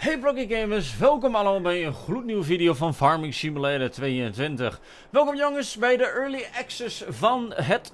Hey Blocky Gamers, welkom allemaal bij een gloednieuwe video van Farming Simulator 22. Welkom jongens bij de Early Access van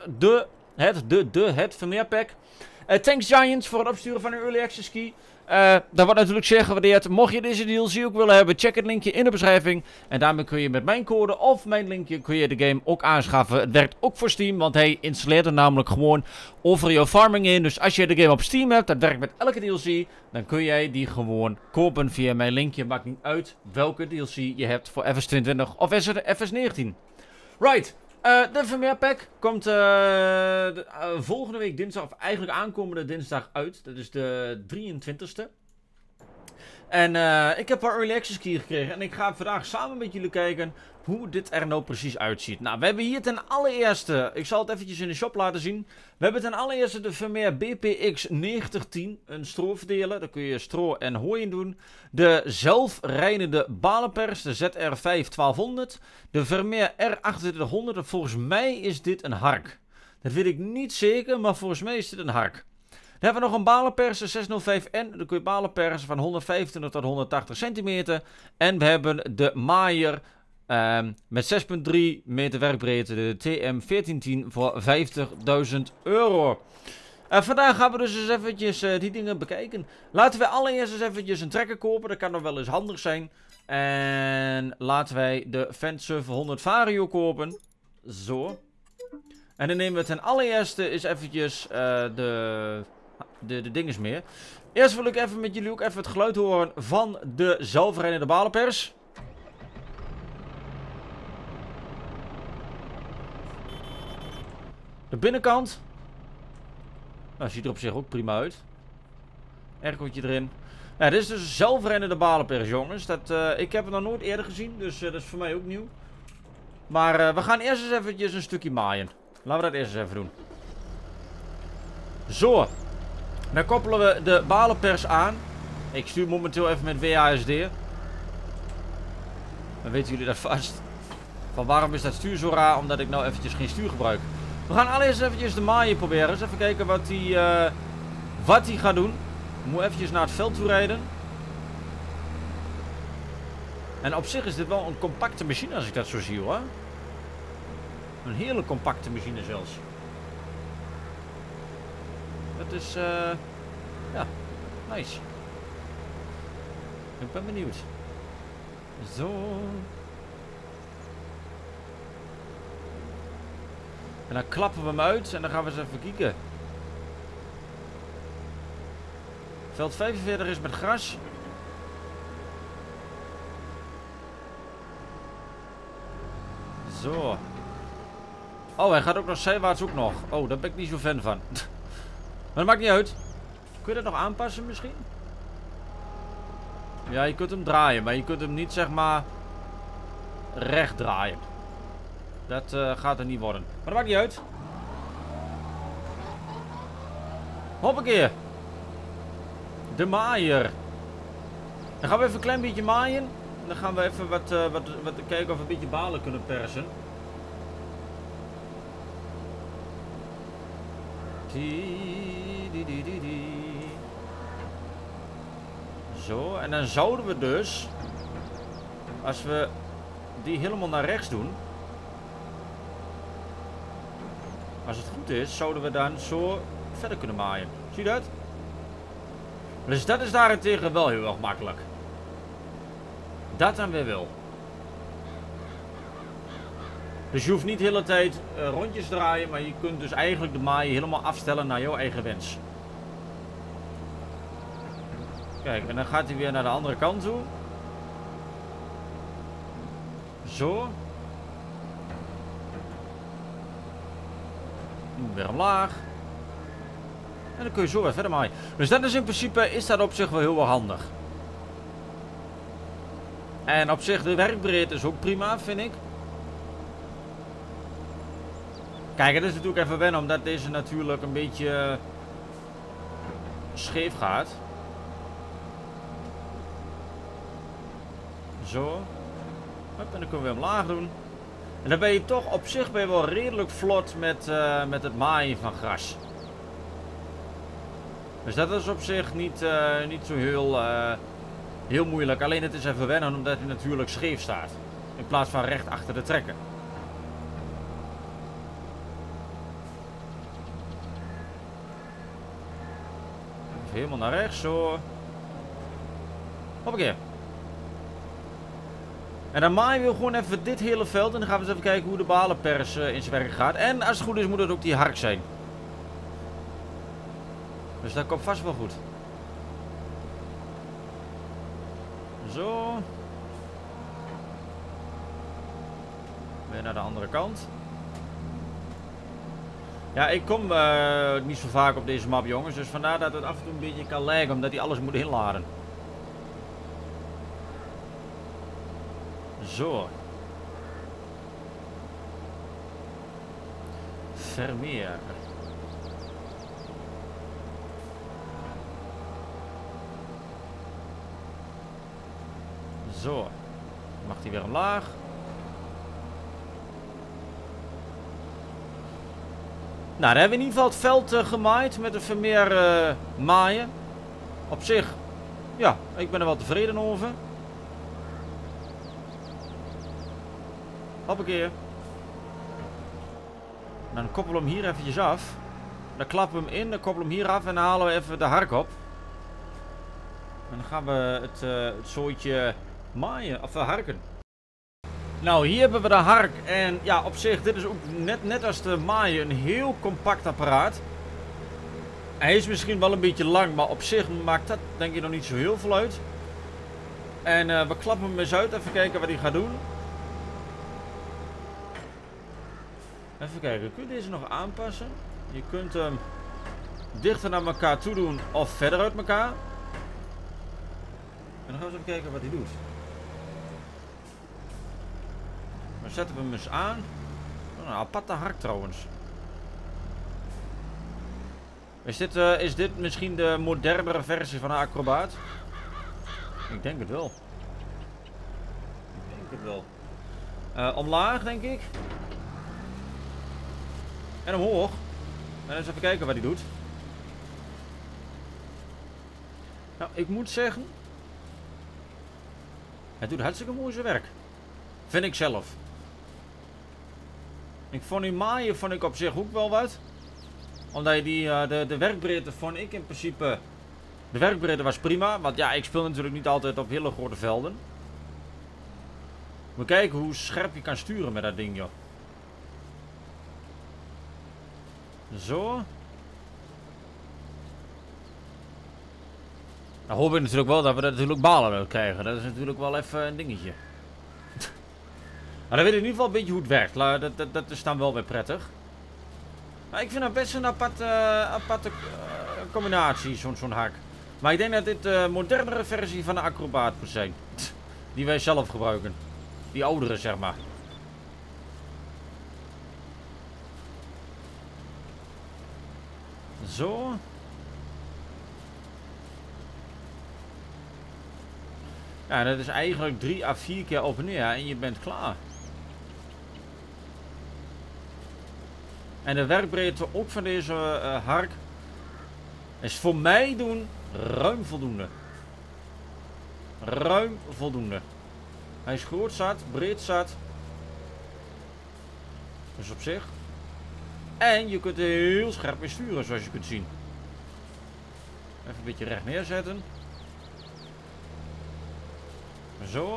het Vermeer Pack. Thanks Giants voor het opsturen van een Early Access key. Dat wordt natuurlijk zeer gewaardeerd. Mocht je deze DLC ook willen hebben, check het linkje in de beschrijving. En daarmee kun je met mijn code of mijn linkje kun je de game ook aanschaffen. Het werkt ook voor Steam, want hij installeert er namelijk gewoon over jouw farming in. Dus als je de game op Steam hebt, dat werkt met elke DLC, dan kun jij die gewoon kopen via mijn linkje. Maakt niet uit welke DLC je hebt voor FS22 of FS19. Right. De Vermeer Pack komt volgende week dinsdag, of eigenlijk aankomende dinsdag uit. Dat is de 23e. En ik heb een Early Access key gekregen en ik ga vandaag samen met jullie kijken hoe dit er nou precies uitziet. Nou, we hebben hier ten allereerste, ik zal het eventjes in de shop laten zien. We hebben ten allereerste de Vermeer BPX 9010, een stroverdeler. Daar kun je stro en hooi in doen. De zelfrijdende balenpers, de ZR5 1200. De Vermeer R2800, en volgens mij is dit een hark. Dat weet ik niet zeker, maar volgens mij is dit een hark. Dan hebben we nog een balenpers, de 605N. Dan kun je balen persen van 125 tot 180 centimeter. En we hebben de maaier met 6,3 meter werkbreedte, de TM1410 voor €50.000. Vandaag gaan we dus eens eventjes die dingen bekijken. Laten we allereerst eens eventjes een trekker kopen, dat kan nog wel eens handig zijn. En laten wij de Fendt 700 Vario kopen. Zo. En dan nemen we ten allereerste eens eventjes de dinges meer. Eerst wil ik even met jullie ook even het geluid horen van de zelfrijdende balenpers. De binnenkant. Nou, ziet er op zich ook prima uit. Aircootje erin. Ja, dit is dus een zelfrijdende balenpers, jongens. Ik heb het nog nooit eerder gezien, dus dat is voor mij ook nieuw. Maar we gaan eerst eens eventjes een stukje maaien. Laten we dat eerst eens even doen. Zo. Dan koppelen we de balenpers aan. Ik stuur momenteel even met WASD. Dan weten jullie dat vast. Van waarom is dat stuur zo raar? Omdat ik nou eventjes geen stuur gebruik. We gaan allereerst eventjes de maaien proberen. Dus even kijken wat hij gaat doen. Ik moet eventjes naar het veld toe rijden. En op zich is dit wel een compacte machine als ik dat zo zie, hoor. Een hele compacte machine zelfs. Dat is, ja, nice. Ik ben benieuwd. Zo. En dan klappen we hem uit en dan gaan we eens even kijken. Veld 45 is met gras. Zo. Oh, hij gaat ook nog zijwaarts ook nog. Oh, daar ben ik niet zo fan van. Maar dat maakt niet uit. Kun je dat nog aanpassen misschien? Ja, je kunt hem draaien, maar je kunt hem niet zeg maar recht draaien. Dat gaat er niet worden. Maar dat maakt niet uit. Hoppakee. De maaier. Dan gaan we even een klein beetje maaien. En dan gaan we even wat kijken of we een beetje balen kunnen persen. Zo, en dan zouden we dus, als we die helemaal naar rechts doen, als het goed is, zouden we dan zo verder kunnen maaien. Zie je dat? Dus dat is daarentegen wel heel erg makkelijk. Dat dan weer wel. Dus je hoeft niet de hele tijd rondjes te draaien, maar je kunt dus eigenlijk de maaien helemaal afstellen naar jouw eigen wens. Kijk, en dan gaat hij weer naar de andere kant toe. Zo. Weer omlaag. En dan kun je zo weer verder maaien. Dus dat is in principe, is dat op zich wel heel erg handig. En op zich, de werkbreedte is ook prima, vind ik. Kijk, het is natuurlijk even wennen, omdat deze natuurlijk een beetje scheef gaat. Zo. En dan kunnen we weer omlaag doen. En dan ben je toch op zich wel redelijk vlot met het maaien van gras. Dus dat is op zich niet zo heel Heel moeilijk, alleen het is even wennen omdat hij natuurlijk scheef staat. In plaats van recht achter de trekker. Even helemaal naar rechts, zo. Hoppakee. En dan maaien we gewoon even dit hele veld en dan gaan we eens even kijken hoe de balenpers in zijn werk gaat. En als het goed is moet het ook die hark zijn. Dus dat komt vast wel goed. Zo. Weer naar de andere kant. Ja, ik kom niet zo vaak op deze map, jongens. Dus vandaar dat het af en toe een beetje kan lijken, omdat hij alles moet inladen. Zo. Vermeer. Zo. Mag hij weer omlaag. Nou, dan hebben we in ieder geval het veld gemaaid met een Vermeer maaien. Op zich, ja, ik ben er wel tevreden over. Hoppakee. Dan koppelen we hem hier eventjes af. Dan klappen we hem in, dan koppelen we hem hier af en dan halen we even de hark op. En dan gaan we het zooitje maaien, of harken. Nou, hier hebben we de hark. En ja, op zich, dit is ook net als de maaien een heel compact apparaat. Hij is misschien wel een beetje lang, maar op zich maakt dat denk ik nog niet zo heel veel uit. En we klappen hem eens uit, even kijken wat hij gaat doen. Even kijken, kun je deze nog aanpassen? Je kunt hem dichter naar elkaar toe doen of verder uit elkaar. En dan gaan we eens even kijken wat hij doet. Dan zetten we hem eens aan. Oh, een aparte hark trouwens. Is dit misschien de modernere versie van de Acrobaat? Ik denk het wel. Ik denk het wel. Omlaag denk ik. En omhoog. En eens even kijken wat hij doet. Nou, ik moet zeggen. Hij doet hartstikke mooi zijn werk. Vind ik zelf. Ik vond die maaien op zich ook wel wat. Omdat je de werkbreedte vond ik in principe. De werkbreedte was prima. Want ja, ik speel natuurlijk niet altijd op hele grote velden. We kijken hoe scherp je kan sturen met dat ding, joh. Zo. Dan hoop ik natuurlijk wel dat we er natuurlijk balen uit krijgen. Dat is natuurlijk wel even een dingetje. Maar dan weet ik in ieder geval een beetje hoe het werkt. Dat is dan wel weer prettig. Maar ik vind dat best een aparte combinatie, zo'n hak. Maar ik denk dat dit de modernere versie van de Acrobaat moet zijn. Die wij zelf gebruiken. Die oudere, zeg maar. Zo. Ja, dat is eigenlijk 3 à 4 keer op en neer en je bent klaar. En de werkbreedte ook van deze hark is voor mij doen ruim voldoende. Ruim voldoende. Hij is groot zat, breed zat. Dus op zich. En je kunt er heel scherp mee sturen, zoals je kunt zien. Even een beetje recht neerzetten. Zo.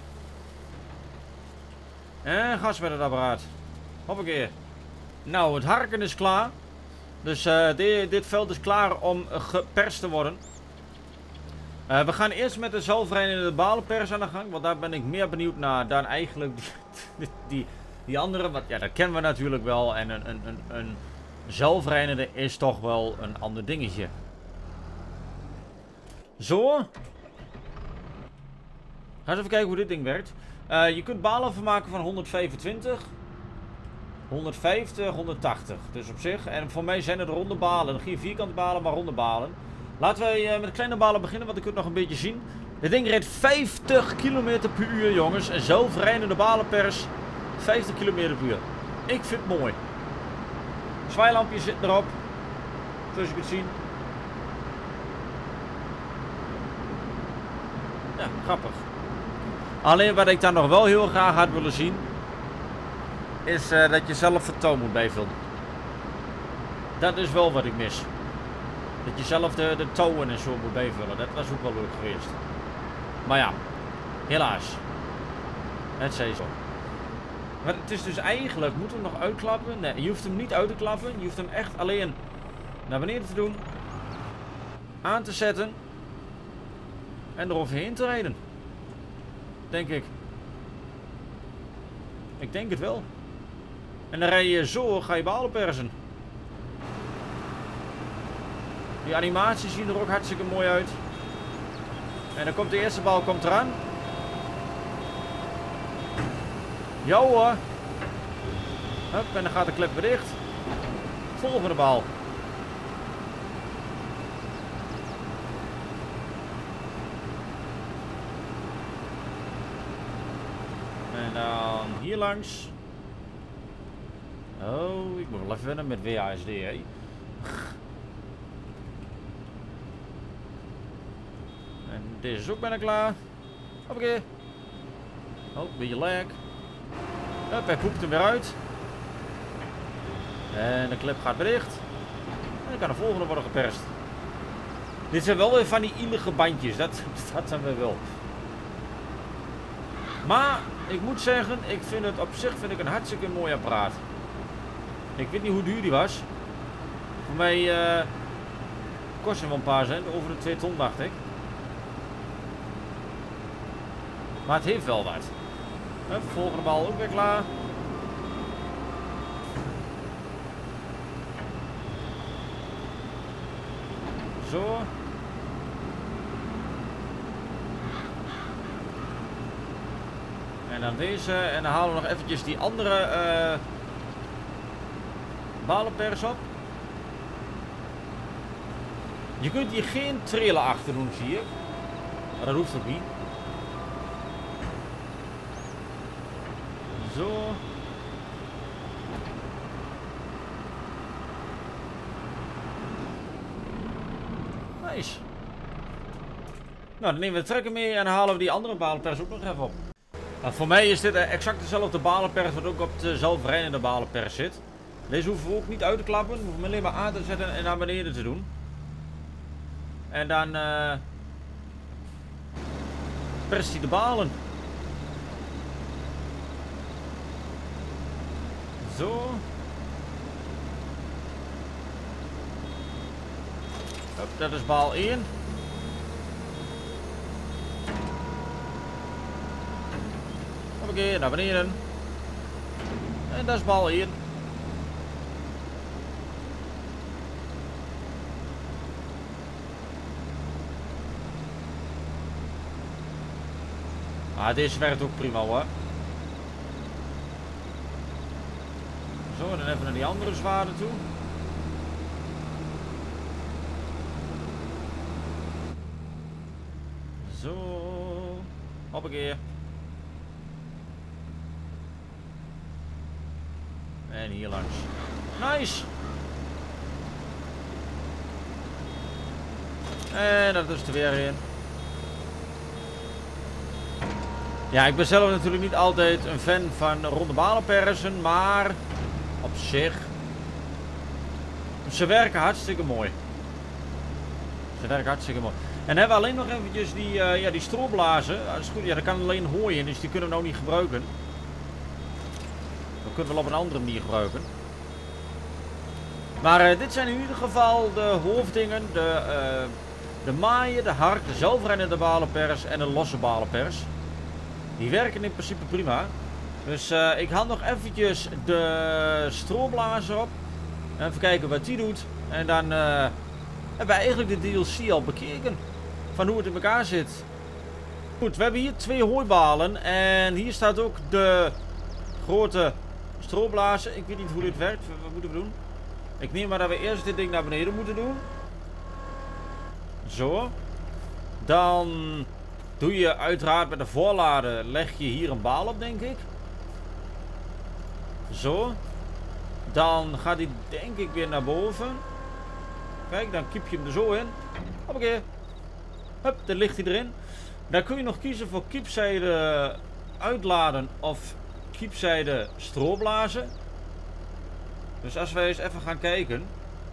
En gas met het apparaat. Hoppakee. Nou, het harken is klaar. Dus dit veld is klaar om geperst te worden. We gaan eerst met de zelfrijdende balenpers aan de gang. Want daar ben ik meer benieuwd naar dan eigenlijk die andere. Want ja, dat kennen we natuurlijk wel. En een zelfrijdende is toch wel een ander dingetje. Zo. Ga eens even kijken hoe dit ding werkt. Je kunt balen vermaken van 125, 150, 180. Dus op zich. En voor mij zijn het ronde balen. Geen vierkante balen, maar ronde balen. Laten we met de kleine balen beginnen, want ik kunt nog een beetje zien. Dit ding rijdt 50 km per uur, jongens. En zelfrijdende balenpers 50 km per uur. Ik vind het mooi. Zwaailampje zit erop. Zoals je kunt zien. Ja, grappig. Alleen wat ik dan nog wel heel graag had willen zien, is dat je zelf de toon moet bijvullen. Dat is wel wat ik mis. Dat je zelf de touwen en zo moet bijvullen. Dat was ook wel leuk geweest. Maar ja, helaas. Het zij zo. Maar het is dus eigenlijk, moeten we hem nog uitklappen? Nee, je hoeft hem niet uit te klappen. Je hoeft hem echt alleen naar beneden te doen. Aan te zetten. En eroverheen te rijden. Denk ik. Ik denk het wel. En dan rij je zo, ga je balen persen. Die animaties zien er ook hartstikke mooi uit. En dan komt de eerste bal eraan. Ja hoor. Hup, en dan gaat de klep weer dicht. Volgende bal. En dan hier langs. Oh, ik moet wel even wennen met WASD, hè. En deze is ook bijna klaar. Hoppakee. Oh, een beetje lag. Hup, hij poept hem weer uit. En de klep gaat weer dicht. En dan kan de volgende worden geperst. Dit zijn wel weer van die ielige bandjes. Dat zijn we wel. Maar ik moet zeggen, ik vind het op zich een hartstikke mooi apparaat. Ik weet niet hoe duur die was. Voor mij kost hij wel een paar cent. Over de 2 ton dacht ik. Maar het heeft wel wat. Hup, volgende bal ook weer klaar. Zo. En dan deze. En dan halen we nog eventjes die andere balenpers op. Je kunt hier geen trailer achter doen, zie je. Maar dat hoeft ook niet. Zo. Nice. Nou, dan nemen we de trekker mee en dan halen we die andere balenpers ook nog even op. Nou, voor mij is dit exact dezelfde balenpers wat ook op de zelfrijdende balenpers zit. Deze hoeven we ook niet uit te klappen. We hoeven hem alleen maar aan te zetten en naar beneden te doen. En dan perst hij de balen. Zo. Hup, dat is baal 1. Oké, naar beneden. En dat is baal 1. Ah, deze werkt ook prima hoor. Zo, dan even naar die andere zwaarden toe. Zo. Hoppakee. En hier langs. Nice. En dat is er weer in. Ja, ik ben zelf natuurlijk niet altijd een fan van ronde balenpersen, maar op zich, ze werken hartstikke mooi. Ze werken hartstikke mooi. En hebben we alleen nog eventjes die stroblazen. Dat is goed, ja, dat kan alleen hooi in, dus die kunnen we nou niet gebruiken. Dat kunnen we wel op een andere manier gebruiken. Maar dit zijn in ieder geval de hoofddingen. De maaien, de hark, de zelfrijdende balenpers en de losse balenpers. Die werken in principe prima. Dus ik haal nog eventjes de stroblazer op. Even kijken wat die doet. En dan hebben we eigenlijk de DLC al bekeken. Van hoe het in elkaar zit. Goed, we hebben hier 2 hooibalen. En hier staat ook de grote stroblazer. Ik weet niet hoe dit werkt. Wat moeten we doen? Ik neem maar dat we eerst dit ding naar beneden moeten doen. Zo. Dan doe je uiteraard met de voorlader, leg je hier een baal op, denk ik. Zo. Dan gaat hij denk ik weer naar boven. Kijk, dan kiep je hem er zo in. Hoppakee. Hup, dan ligt hij erin. Daar kun je nog kiezen voor keepzijde uitladen of keepzijde stroblazen. Dus als wij eens even gaan kijken.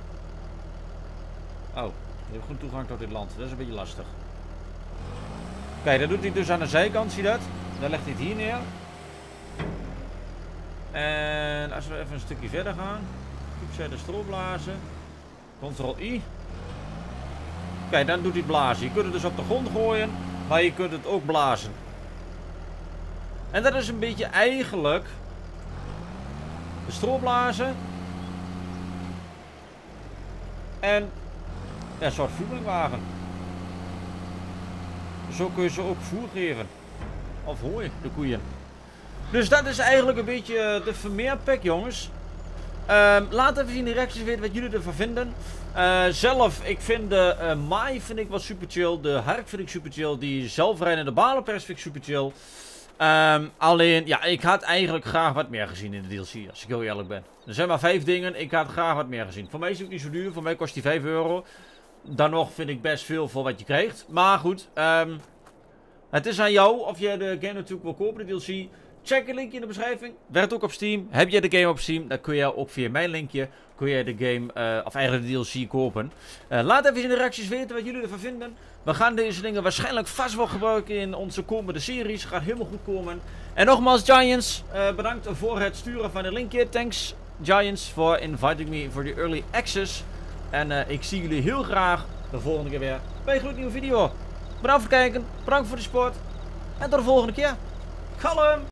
Oh, je hebt goed toegang tot dit land. Dat is een beetje lastig. Kijk, dat doet hij dus aan de zijkant, zie je dat? Dan legt hij het hier neer. En als we even een stukje verder gaan. Keepzijde stroblazen. Ctrl-I. Kijk, dan doet hij het blazen. Je kunt het dus op de grond gooien, maar je kunt het ook blazen. En dat is een beetje eigenlijk de stroblazen. En ja, een soort voerwagen. Zo kun je ze ook voer geven. Of hooi, de koeien. Dus dat is eigenlijk een beetje de vermeerpack, jongens. Laat even in de reacties weten wat jullie ervan vinden. Zelf, ik vind de Mai vind ik wel super chill. De Hark vind ik super chill. Die zelfrijdende balenpers vind ik super chill. Alleen, ja, ik had eigenlijk graag wat meer gezien in de DLC, als ik heel eerlijk ben. Er zijn maar 5 dingen, ik had graag wat meer gezien. Voor mij is het niet zo duur, voor mij kost die 5 euro. Dan nog vind ik best veel voor wat je krijgt. Maar goed, het is aan jou of je de game natuurlijk wil kopen, de DLC. Check een linkje in de beschrijving. Werkt ook op Steam. Heb je de game op Steam, dan kun je ook via mijn linkje kun je de game, of eigenlijk de DLC kopen. Laat even in de reacties weten wat jullie ervan vinden. We gaan deze dingen waarschijnlijk vast wel gebruiken in onze komende series. Gaat helemaal goed komen. En nogmaals, Giants, bedankt voor het sturen van de linkje. Thanks, Giants, for inviting me for the early access. En ik zie jullie heel graag de volgende keer weer bij een gloednieuwe video. Bedankt voor het kijken, bedankt voor de support. En tot de volgende keer. Galm!